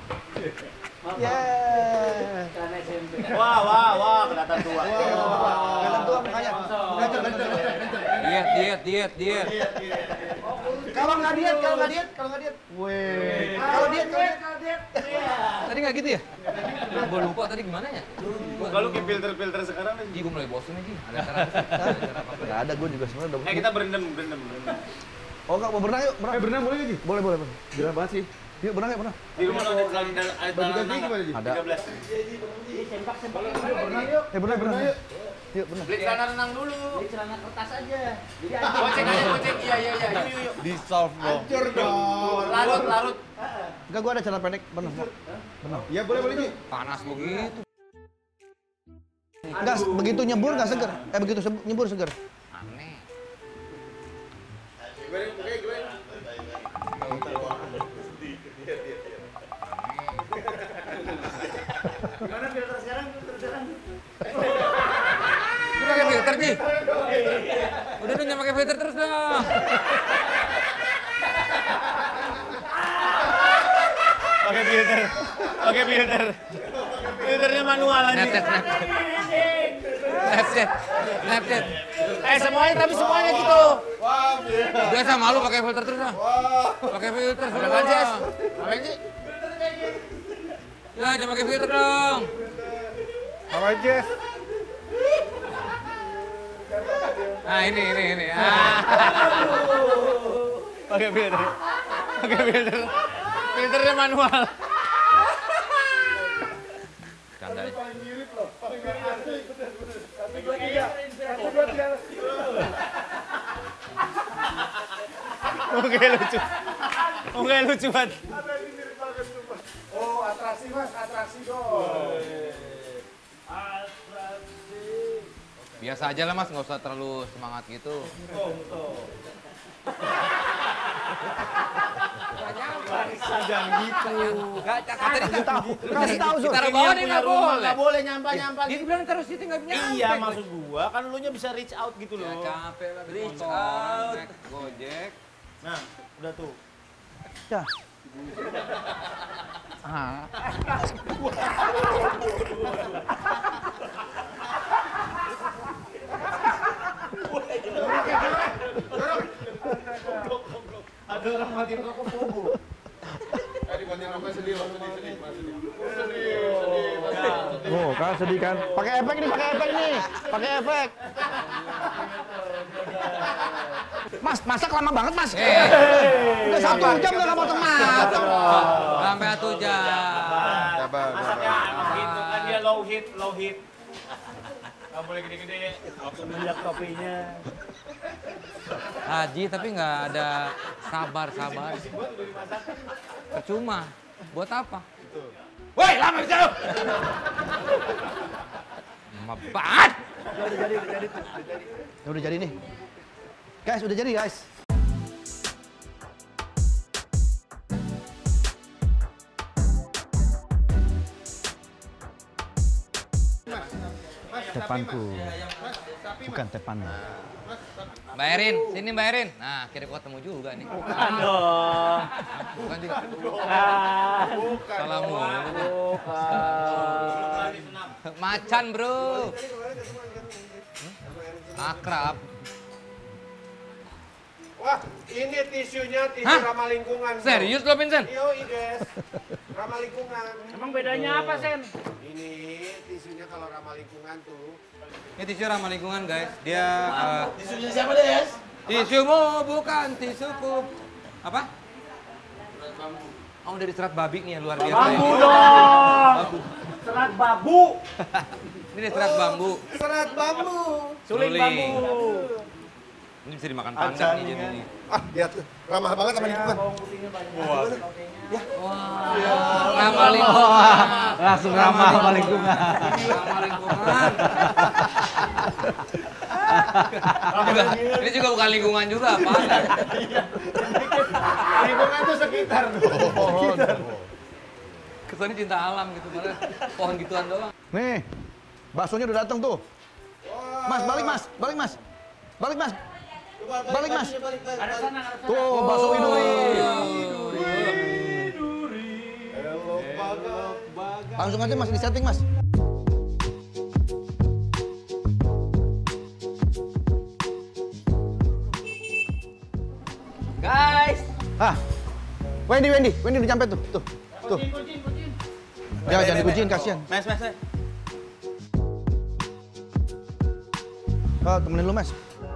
Yeah. Wah, wah, wah, kelihatan tua. Kelihatan tua makanya. Diet, diet, diet, diet. Kalau nggak diet, kalau nggak diet, kalau nggak diet. Weh. Kalau diet, kalau diet. Tadi nggak gitu ya? Gue lupa tadi gimana ya? Kalau ke filter-filter sekarang Ji, gue mulai bosen nih, Ji. Ada cara apa? Nggak ada, gue juga sebenarnya udah. Eh, kita berendam, berendam, berendam. Oh, nggak mau berenang yuk, berenang. Eh, berenang boleh nggak, Ji? Boleh, boleh, boleh. Gerah banget sih. Yuk, berenang yuk, berenang. Di rumah lo ada celana ada celana gimana, Ji? Ada. tiga belas. Eh, berenang, berenang yuk. Yuk, berenang. Beli celana renang dulu. Beli celana kertas aja. Gocek aja, gocek. Iya, iya, iya. Yuk, yuk, yuk. Di solve dong. Hancur dong. Larut, larut. Enggak, gue ada celana pendek, berenang. Berenang. Iya, boleh, boleh, Ji. Panas begitu. Enggak, begitu nyebur nggak seger. Eh, begitu nyebur seger. Aneh. Gimana filter sekarang? Filter sekarang. Lu pakai filter, Ji? Udah dong, jangan pakai filter terus dong. Pakai filter. Pakai filter. Filternya manual aja. Snapchat, Snapchat. Snapchat. Snapchat. Eh, semuanya tapi semuanya gitu. Biasa malu pakai filter terus ah. Pakai filter sudah Apaan, Jess? kan. Apaan sih? Ya, jangan pakai filter dong. Apa Jess? Nah, ini ini ini. Ah. Pakai filter. Pakai filter. Filternya manual. Canda. Oke, lucu. Oke, lucu banget. Oh, atraksi Mas, atraksi dong. Biasa aja lah Mas, nggak usah terlalu semangat gitu. Jangan gitu. Gak, kata dia tahu. Kasih tahu, Sur. Taruh bawah dia nggak boleh. Nggak boleh nyampah-nyampah. Dia bilang taruh situ nggak nyampe. Iya, maksud gua kan lu nya bisa reach out gitu loh. Ya capek lah. Reach motor, out. naik Gojek. Nah, udah tuh. Ya. Ah. Ada orang mati rokok bobo. Tadi mati rokok sedih, sedih, sedih, sedih. Oh, kan sedih kan? Pakai efek nih, pakai efek nih. Pakai efek. Mas, masak lama banget, Mas. Udah satu jam udah nggak potong-potong. Sampai satu jam. Sabar, Masaknya emang gitu kan dia low heat, low heat. Gak boleh gede-gede. Langsung melihat topinya. Haji tapi nggak ada sabar-sabar. Percuma. Buat apa? Woi, lama bisa lu. Lama banget. Udah jadi, udah jadi. Udah jadi nih. Guys, udah jadi guys. Depanku. Bukan depannya. Bayarin, sini bayarin. Nah, akhirnya gua ketemu juga nih. Bukan dong. Bukan juga. Bukan. Salah mulu. Bukan. Macan, Bro. Akrab. Wah, ini tisunya tisu Hah? ramah lingkungan. Serius lo, Vincent? Yo, guys. Ramah lingkungan. Emang bedanya apa, Sen? Ini tisunya kalau ramah lingkungan tuh. Ini tisu ramah lingkungan, guys. Dia uh, Tisunya siapa, Des? tisumu bukan tisuku. Apa? Oh, dari serat babi nih yang luar biasa. Bambu ya. dong. Serat babu. Ini dari serat bambu. Serat bambu. Suling bambu. Ini bisa dimakan panda nih jadi nih. Ah, lihat tuh. Ramah banget sama lingkungan. Wah. Ya. Ramah lingkungan. Langsung ramah sama lingkungan. Ramah lingkungan. Ini juga bukan lingkungan juga, Pak. Lingkungan itu sekitar. Sekitar. Kesannya cinta alam gitu, malah pohon gituan doang. Nih, baksonya udah datang tuh. Mas, balik mas, balik mas. Balik mas. Balik mas. Ada sana, ada sana. Tuh, bakso Widuri. Langsung aja mas, di setting mas. Guys. Ah, Wendy, Wendy, Wendy udah nyampe tuh, tuh, tuh. Kucing, kucing. Ya, jangan dikucing, kasihan. Mes, mes, mes. Oh, temenin lu, Mas.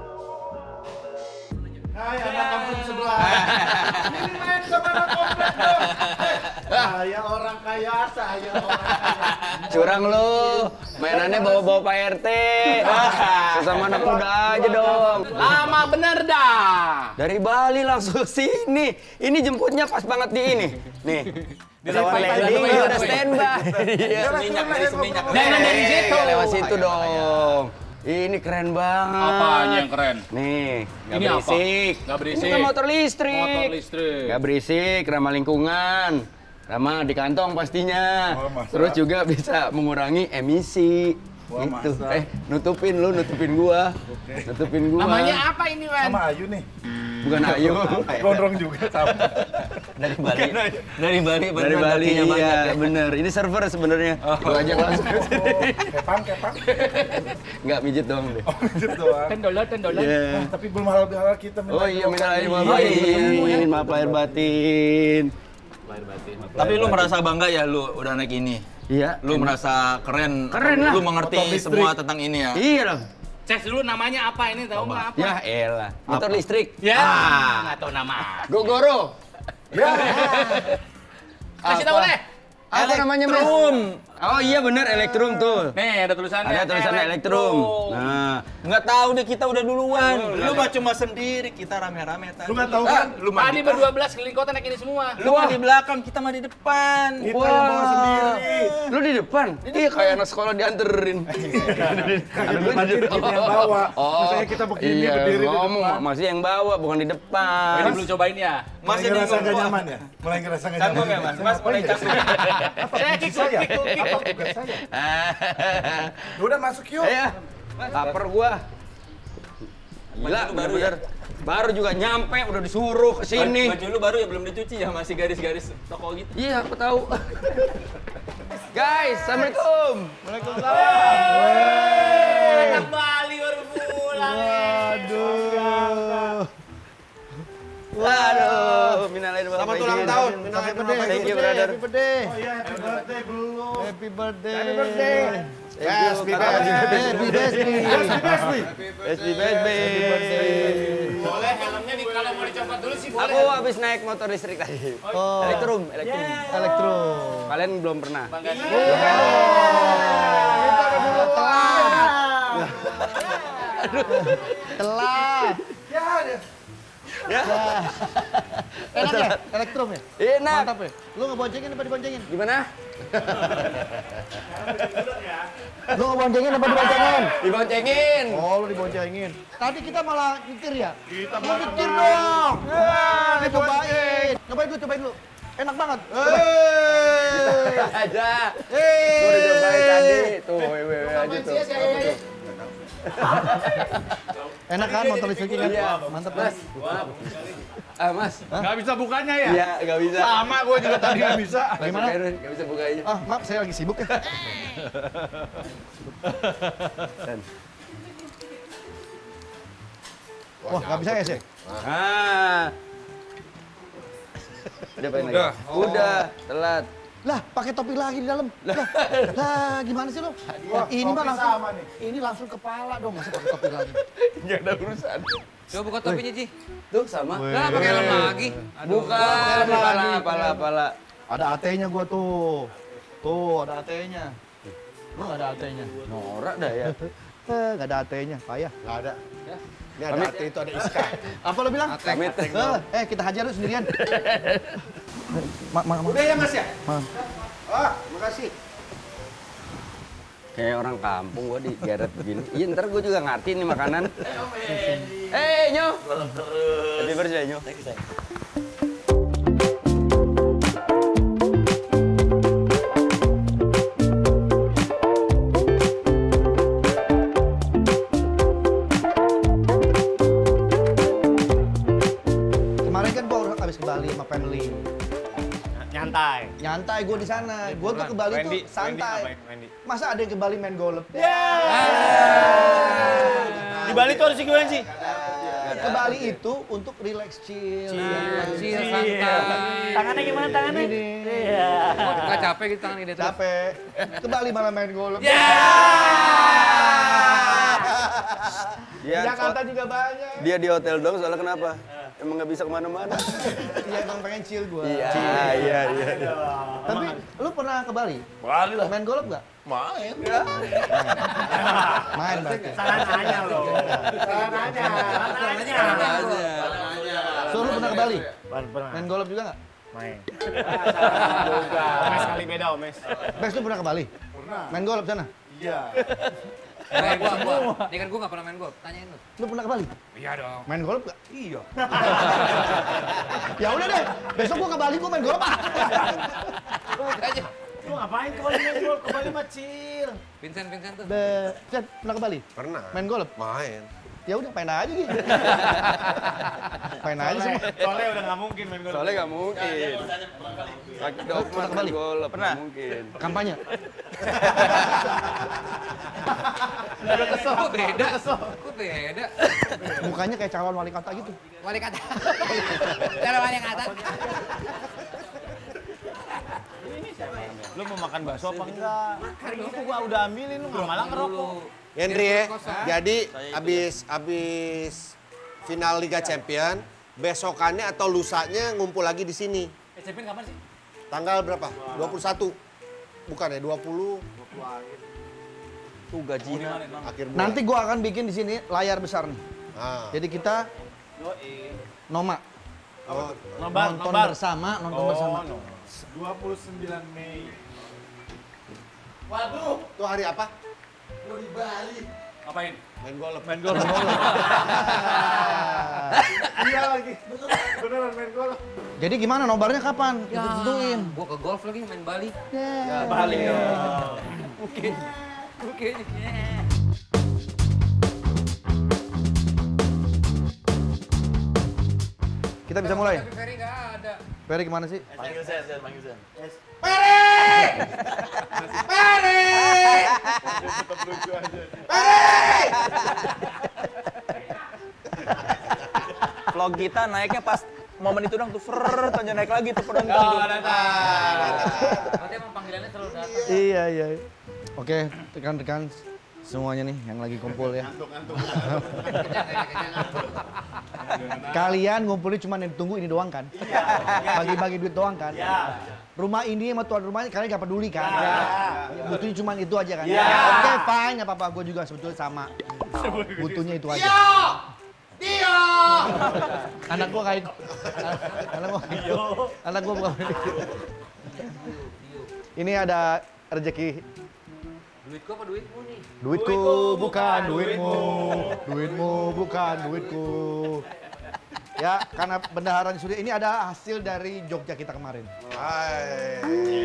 Hai, anak kampung sebelah. Ini main sama anak komplek dong. Saya orang kaya, saya orang kaya. Curang lu, mainannya bawa-bawa Pak R T. Sesama anak muda aja dong. Lama bener dah. Dari Bali langsung sini. Ini jemputnya pas banget di ini. Nih. Di lawan landing udah standby. Iya. Seminyak, dari seminyak. Jangan dari situ. Lewat situ dong. Ini keren banget. Apanya yang keren? Nih, nggak Ini berisik. apa? Nggak berisik. Ini kan motor listrik. Motor listrik. Nggak berisik, ramah lingkungan. Ramah di kantong pastinya. Oh, masa? Terus juga bisa mengurangi emisi. Wah, gitu. masa? Eh, nutupin lu, nutupin gua. Nutupin gua. Namanya apa ini, Wan? Sama Ayu nih. Bukan Ayu. Gondrong juga sama. Dari Bali. Dari Bali, Dari Bali, iya, bener. Ini server sebenarnya. Gua ajak langsung ke sini. Kepang, kepang. Nggak, mijit doang deh. Oh, gitu doang. Ten dolar, ten dolar. Iya. Ah, tapi belum halal-halal kita. Oh iya, minta lahir batin. Maaf lahir batin. Tapi lu merasa bangga ya lu udah naik ini? Iya. Lu merasa keren? Keren lah. Lu mengerti semua tentang ini ya? Iya dong. Ces dulu namanya apa ini tahu nggak apa? Ya elah. Motor listrik. Ya, Ah. nggak tahu nama. Gogoro. Ya. Kasih tahu deh. Apa namanya, Mas? Oh iya bener, Elektrum tuh. Nih ada tulisannya. Ada tulisannya Elektrum. Nah, Nggak tahu deh, kita udah duluan. Lu mah cuma sendiri, kita rame-rame tadi. Lu nggak tahu kan? Lu mah Tadi di, berdua belas keliling kota naik ini semua. lu mah di belakang, kita mah di depan. Kita yang bawa sendiri. lu di depan. Iya kayak anak sekolah dianterin. Kayak di depan kita yang bawa. Misalnya kita begini, iya, berdiri di ngomong depan. masih yang bawa bukan di depan. Ini belum cobain ya. Mulai Masih ngerasa bingung nggak gua. nyaman ya? Mulai ngerasa nggak Canggung nyaman. ya, Mas? Mas mulai canggung. Apa tugas saya? Apa tugas saya? Udah masuk yuk. Iya. Lapar gua. Gila, bener-bener. Baru juga nyampe, udah disuruh ke sini. Baju lu baru ya belum dicuci ya, masih garis-garis toko gitu. Iya, aku tahu. Guys, assalamualaikum. Anak Bali baru pulang. Waduh. Waduh, minal aidin wal Selamat faizin. ulang tahun. Happy birthday, Thank happy you, birthday, brother. happy birthday. Oh iya, happy birthday belum. Happy birthday. Happy birthday. Yes, happy birthday. Happy birthday. Happy birthday. Boleh helmnya di kalau mau dicopot dulu sih boleh. Aku habis naik motor listrik tadi. Oh, Elektrum, Elektrum. Elektrum. Kalian belum pernah. Telat. Ya. Enak ya? Elektrum ya? Enak. Mantap ya? Lu ngeboncengin apa diboncengin? Gimana? Lu ngeboncengin apa diboncengin? Diboncengin. Oh, lu diboncengin. Tadi kita malah nyetir ya? Kita lu nyetir dong. Wah, cobain. Cobain dulu, cobain dulu. Enak banget. Hei. Aja. Hei. Gua udah cobain tadi. Tuh, wewe aja tuh. Enak kan motor listriknya kan? Iya. Mantap Mas. kan? Ah, Mas. Nggak bisa bukanya ya? Iya, nggak bisa. Sama gue juga tadi nggak bisa. Gimana? Nggak bisa bukanya. Ah, maaf saya lagi sibuk ya. Wah, nggak bisa ya sih? Ah. Udah pengen Udah. lagi? Udah, telat. Lah, pakai topi lagi di dalam. Lah, lah gimana sih lo? Ini mah langsung sama nih. ini langsung kepala dong, masa pakai topi lagi. Nggak ada urusan. Coba buka topinya, Ji. Tuh sama. Lah, pakai helm lagi. Bukan, pala, pala, pala. Ada A T-nya gua tuh. Tuh, ada A T-nya. Lu nggak ada A T-nya. Norak dah ya. Eh, nggak ada A T-nya, payah. Nggak ada. Ini ada Ate, itu ada Iska. Apa lo bilang? Pamit. Eh, kita hajar lu sendirian. Ma, ma, ma. Udah ya Mas ya? Ma. Ah, makasih. Kayak orang kampung gua digeret begini. Iya ntar gua juga ngerti nih makanan. Eh, Nyo. Happy birthday, Nyo. Kemarin kan gua habis ke Bali sama family. Nyantai. Nyantai gue di sana. Gue tuh ke Bali Wendy, tuh santai. Wendy, Wendy. Masa ada yang ke Bali main golf? Di Bali tuh harus gimana sih? Ke Bali itu untuk relax chill. Chill, santai. Tangannya gimana tangannya? Ini. Iya. Nggak capek gitu tangan ide terus. Capek. Ke Bali malah main golf. Dia, Jakarta juga banyak. dia di hotel dong, soalnya kenapa? Emang nggak bisa kemana-mana. Iya emang pengen chill gue. Iya, iya, iya. Tapi lu pernah ke Bali? Bali lah. Main golf nggak? Main. Main berarti. Salah nanya loh. Salah nanya. Salah nanya. So lu pernah ke Bali? Pernah. Main golf juga nggak? Main. Omes kali beda, Omes. Bes lu pernah ke Bali? Pernah. Main golf sana? Iya. Nah, gua, gua. Ini kan gua nggak pernah main golf. Tanyain lu. Lu pernah ke Bali? Iya dong. Main golf nggak? Iya. Ya udah deh, besok gua ke Bali gua main golf. Aja. Lu ngapain ke Bali main golf? Ke Bali mah chill. Vincent, Vincent tuh. Be, Chan, pernah ke Bali? Pernah. Main golf? Main. Ya udah, main aja gitu. Main aja semua. Soalnya udah nggak mungkin main golf. Soalnya nggak mungkin. Kaki dokter ke Bali? golf, pernah? Mungkin. Kampanye. Udah kesel. Kok beda? Kok beda? Mukanya kayak calon wali kota gitu. Wali kata. Cara wali kata. Lu mau makan bakso apa enggak? Hari itu gua udah ambilin, lu malah ngerokok. Henry ya, jadi abis abis final Liga Champion, besokannya atau lusanya ngumpul lagi di sini. Eh, Champion kapan sih? Tanggal berapa? dua puluh satu. Bukan ya, dua puluh. Tuh gajinya. Akhir bulan. Nanti gua akan bikin di sini layar besar nih. Ah. Jadi kita Noma. Oh, Nobar, Nonton nobar. bersama, nonton Oh, bersama. no. dua puluh sembilan Mei. Waduh, itu hari apa? Ngapain? Main golf. Main golf. Iya lagi. Beneran main golf. Jadi gimana nobarnya kapan? Ya, Kita tentuin. gua ke golf lagi main Bali. Ya, Bali. Oke. Oke. Kita bisa mulai. Tapi Ferry nggak ada. Ferry gimana sih? Panggil saya, saya panggil saya. Vlog kita naiknya pas momen itu dong tuh, frrrr, tonjol naik lagi tuh penonton tuh. Berarti emang panggilannya selalu datang. Iya, iya. Oke, rekan-rekan semuanya nih yang lagi kumpul ya. Kalian ngumpulnya cuma yang ditunggu ini doang kan? Bagi-bagi duit doang kan? Rumah ini sama tuan rumahnya kalian gak peduli kan? Butuhnya cuma itu aja kan? Oke, fine, gak apa-apa. Gue juga sebetulnya sama. Butuhnya itu aja. Dio! Anak gua kayak anak gua anak gua bukan ini ada rezeki. Duitku apa duitmu nih? Duitku bukan duitmu, duitmu bukan duitku. Ya, karena bendaharaan Surya ini ada hasil dari Jogja kita kemarin. Hai.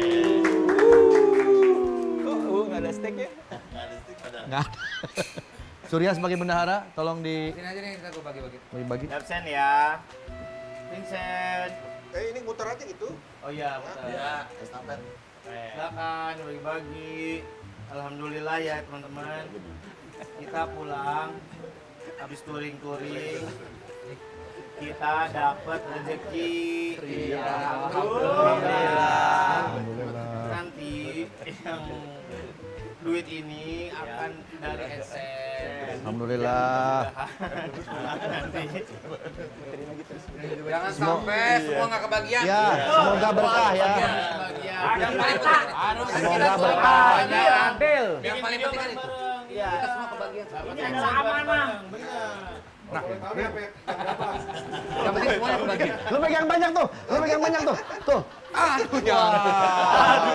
Oh, nggak ada steak ya? Nggak ada. Surya sebagai bendahara, tolong di Sini aja nih kita gua bagi-bagi. bagi. Absen ya. Vincent. Eh ini muter aja gitu. Oh iya, betul. Ya, estafet. Silakan bagi-bagi. Alhamdulillah ya teman-teman. Kita pulang habis touring-touring. Kita dapat rezeki. Iya. Alhamdulillah. Nanti yang duit ini akan dari Esen. Alhamdulillah. Jangan sampai semua nggak kebagian. Ya, semoga berkah ya. Yang paling penting harus Semoga berkah. Adil. Yang paling penting kan itu. Iya. Kita semua kebagian. Ini adalah amanah. Nah, yang penting semuanya kebagi. Lu pegang banyak tuh, lu pegang banyak tuh. Tuh. Aduh, ya. Aduh,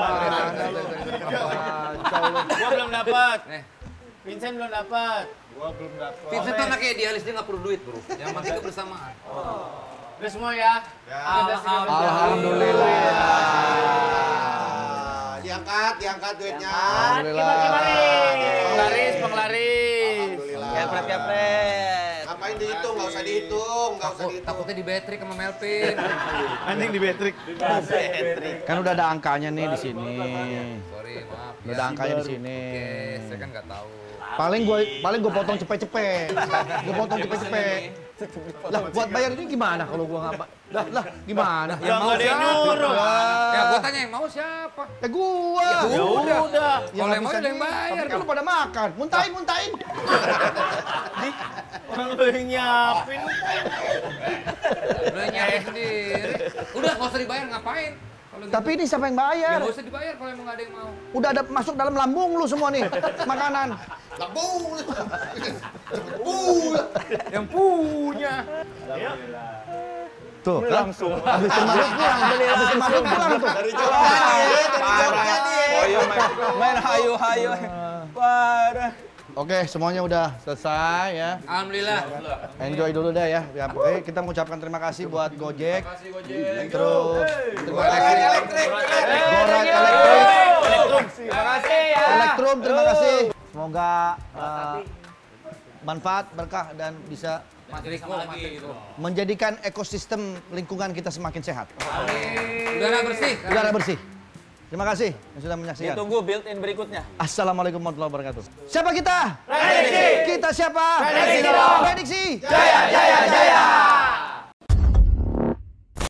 Gua belum dapat. Vincent belum dapat. Gua belum dapat. Vincent tuh anaknya idealis, dia nggak perlu duit, bro. Yang penting kebersamaan. Udah semua ya? Alhamdulillah. Diangkat, diangkat duitnya. Penglaris, penglaris. Kepret-kepret. Ngapain dihitung? Nggak usah dihitung, nggak usah dihitung. Takutnya di Betrik sama Melvin. Anjing di Betrik. Kan udah ada angkanya nih di sini. Sorry, maaf. Udah ada angkanya di sini. Oke, saya kan nggak tahu. Paling gue paling gue potong cepet-cepet. Gue potong cepet-cepet. Lah buat bayar ini gimana kalau gue nggak lah lah gimana? Yang mau siapa? Ya gue tanya yang mau siapa? Ya gua. Ya udah. Kalau yang mau bisa udah yang nih. bayar. Tapi kan lu pada makan. Muntahin, muntahin. Orang lu yang nyiapin. Udah nyiapin sendiri. Udah nggak usah dibayar ngapain? Tapi ini siapa yang bayar? Ya nggak usah dibayar kalau emang nggak ada yang mau. Udah ada masuk dalam lambung lu semua nih makanan. Lambung. Yang punya. Tuh, langsung. Habis kemarin pulang, habis kemarin pulang tuh. Dari jawabnya Ayo main, main hayu-hayu. Parah. Oke, semuanya udah selesai ya. Alhamdulillah. Enjoy dulu deh ya. Ya, pokoknya kita mengucapkan terima kasih buat Gojek. Terus terima kasih elektrik. Gorite Elektrik. Terima kasih ya. Elektrum, terima kasih. Semoga uh, manfaat, berkah dan bisa Mas Riko, Mas Riko. menjadikan ekosistem lingkungan kita semakin sehat. Amin. Udara bersih. Udara bersih. Terima kasih yang sudah menyaksikan. Ditunggu built-in berikutnya. Assalamualaikum warahmatullahi wabarakatuh. Siapa kita? Prediksi. Kita siapa? Prediksi dong. Prediksi. Jaya, jaya, jaya.